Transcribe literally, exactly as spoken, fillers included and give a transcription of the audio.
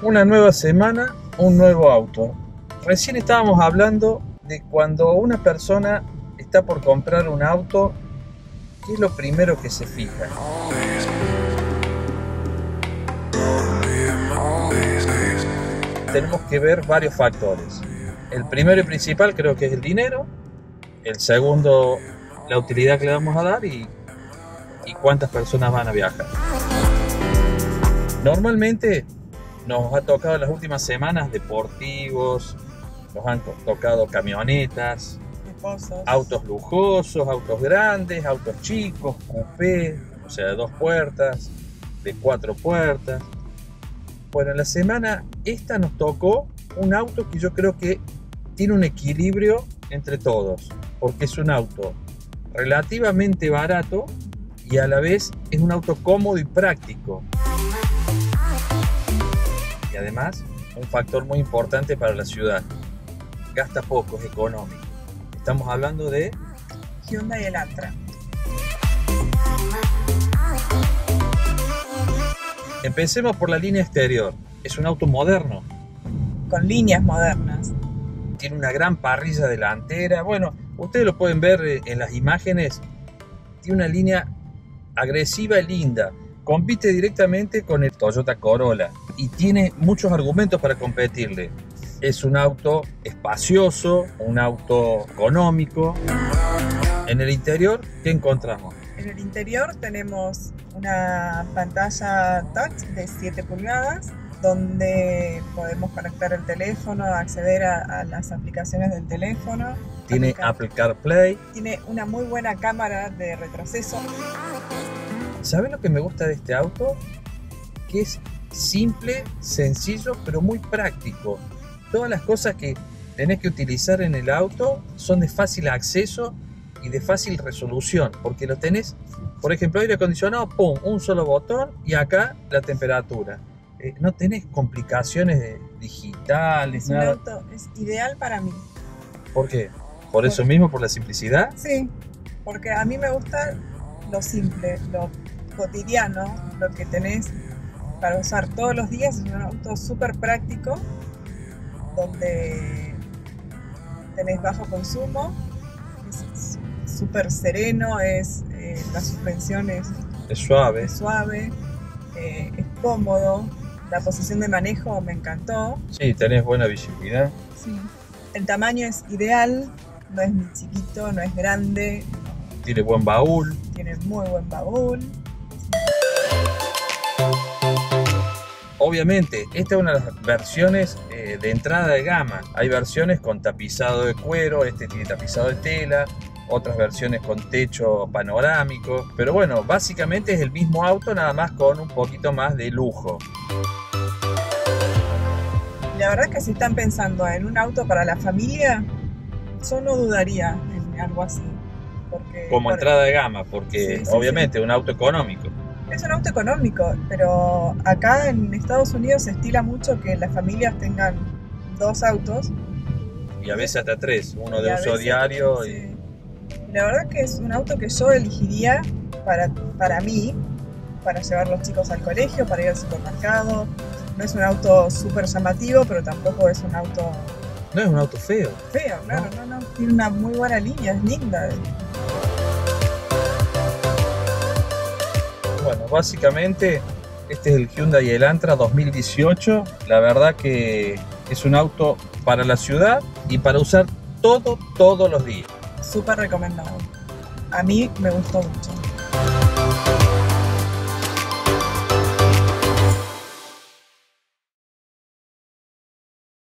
Una nueva semana, un nuevo auto. Recién estábamos hablando de cuando una persona está por comprar un auto, ¿qué es lo primero que se fija? Tenemos que ver varios factores. El primero y principal creo que es el dinero. El segundo, la utilidad que le vamos a dar y, y cuántas personas van a viajar. Normalmente nos ha tocado en las últimas semanas deportivos, nos han tocado camionetas, Lujosos. autos lujosos, autos grandes, autos chicos, coupé, o sea, de dos puertas, de cuatro puertas. Bueno, en la semana esta nos tocó un auto que yo creo que tiene un equilibrio entre todos, porque es un auto relativamente barato y a la vez es un auto cómodo y práctico. Y además, un factor muy importante para la ciudad. Gasta poco, es económico. Estamos hablando de Hyundai Elantra. Empecemos por la línea exterior. Es un auto moderno. Con líneas modernas. Tiene una gran parrilla delantera. Bueno, ustedes lo pueden ver en las imágenes. Tiene una línea agresiva y linda. Compite directamente con el Toyota Corolla y tiene muchos argumentos para competirle. Es un auto espacioso, un auto económico. En el interior, ¿qué encontramos? En el interior tenemos una pantalla touch de siete pulgadas donde podemos conectar el teléfono, acceder a, a las aplicaciones del teléfono. Tiene aplicar. Apple CarPlay. Tiene una muy buena cámara de retroceso. ¿Sabes lo que me gusta de este auto? Que es simple, sencillo, pero muy práctico. Todas las cosas que tenés que utilizar en el auto son de fácil acceso y de fácil resolución, porque lo tenés, por ejemplo, aire acondicionado, pum, un solo botón y acá la temperatura. Eh, no tenés complicaciones de digitales, Es un nada. auto, es ideal para mí. ¿Por qué? ¿Por eso mismo, por la simplicidad? Sí, porque a mí me gusta lo simple, lo cotidiano, lo que tenés para usar todos los días. Es un auto súper práctico, donde tenés bajo consumo, es súper sereno, es, eh, la suspensión es, Es suave. es suave, eh, es cómodo, la posición de manejo me encantó. Sí, tenés buena visibilidad. Sí. El tamaño es ideal, no es ni chiquito, no es grande, Tiene buen baúl. tiene muy buen baúl. Obviamente, esta es una de las versiones eh, de entrada de gama. Hay versiones con tapizado de cuero, este tiene tapizado de tela, otras versiones con techo panorámico. Pero bueno, básicamente es el mismo auto, nada más con un poquito más de lujo. La verdad es que si están pensando en un auto para la familia, yo no dudaría en algo así. Porque Como por- entrada de gama, porque Sí, sí, obviamente es un auto económico. Es un auto económico, pero acá en Estados Unidos se estila mucho que las familias tengan dos autos. Y a veces hasta tres, uno y de a uso veces- diario. Y... sí. Y la verdad que es un auto que yo elegiría para, para mí, para llevar los chicos al colegio, para ir al supermercado. No es un auto súper llamativo, pero tampoco es un auto No es un auto feo. feo, claro, no, no. Tiene una muy buena línea, es linda. Bueno, básicamente este es el Hyundai Elantra dos mil dieciocho. La verdad que es un auto para la ciudad y para usar todo, todos los días. Súper recomendado. A mí me gustó mucho.